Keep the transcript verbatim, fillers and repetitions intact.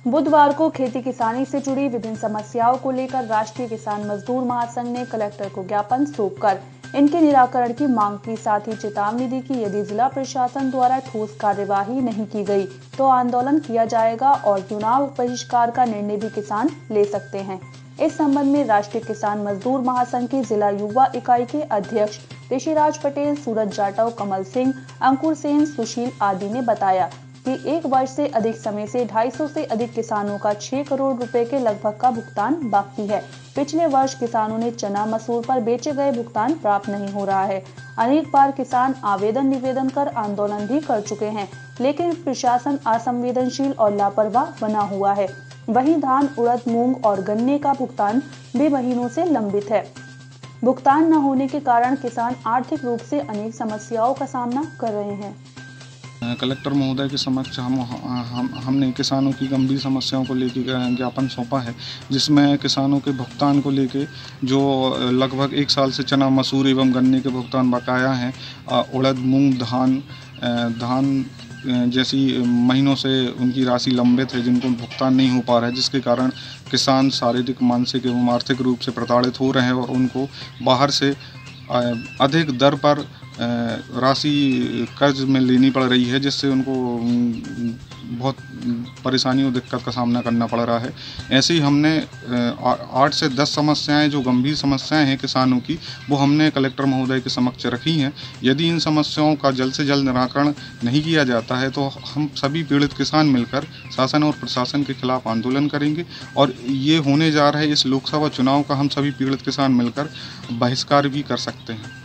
बुधवार को खेती किसानी से जुड़ी विभिन्न समस्याओं को लेकर राष्ट्रीय किसान मजदूर महासंघ ने कलेक्टर को ज्ञापन सौंपकर इनके निराकरण की मांग की, साथ ही चेतावनी दी कि यदि जिला प्रशासन द्वारा ठोस कार्यवाही नहीं की गई तो आंदोलन किया जाएगा और चुनाव बहिष्कार का निर्णय भी किसान ले सकते हैं। इस संबंध में राष्ट्रीय किसान मजदूर महासंघ की जिला युवा इकाई के अध्यक्ष ऋषिराज पटेल, सूरज जाटव, कमल सिंह, अंकुर सेन, सुशील आदि ने बताया कि एक वर्ष से अधिक समय से ढाई सौ से अधिक किसानों का छह करोड़ रुपए के लगभग का भुगतान बाकी है। पिछले वर्ष किसानों ने चना मसूर पर बेचे गए भुगतान प्राप्त नहीं हो रहा है। अनेक बार किसान आवेदन निवेदन कर आंदोलन भी कर चुके हैं, लेकिन प्रशासन असंवेदनशील और लापरवाह बना हुआ है। वहीं धान, उड़द, मूंग और गन्ने का भुगतान भी महीनों से लंबित है। भुगतान न होने के कारण किसान आर्थिक रूप से अनेक समस्याओं का सामना कर रहे हैं। कलेक्टर महोदय के समक्ष हम, हम हमने किसानों की गंभीर समस्याओं को लेकर ज्ञापन सौंपा है, जिसमें किसानों के भुगतान को लेकर जो लगभग एक साल से चना, मसूर एवं गन्ने के भुगतान बकाया हैं, उड़द, मूंग, धान धान जैसी महीनों से उनकी राशि लंबित है, जिनको भुगतान नहीं हो पा रहा है, जिसके कारण किसान शारीरिक, मानसिक एवं आर्थिक रूप से प्रताड़ित हो रहे हैं और उनको बाहर से अधिक दर पर राशि कर्ज में लेनी पड़ रही है, जिससे उनको बहुत परेशानी और दिक्कत का सामना करना पड़ रहा है। ऐसे ही हमने आठ से दस समस्याएं, जो गंभीर समस्याएं हैं किसानों की, वो हमने कलेक्टर महोदय के समक्ष रखी हैं। यदि इन समस्याओं का जल्द से जल्द निराकरण नहीं किया जाता है तो हम सभी पीड़ित किसान मिलकर शासन और प्रशासन के खिलाफ आंदोलन करेंगे और ये होने जा रहे इस लोकसभा चुनाव का हम सभी पीड़ित किसान मिलकर बहिष्कार भी कर सकते हैं।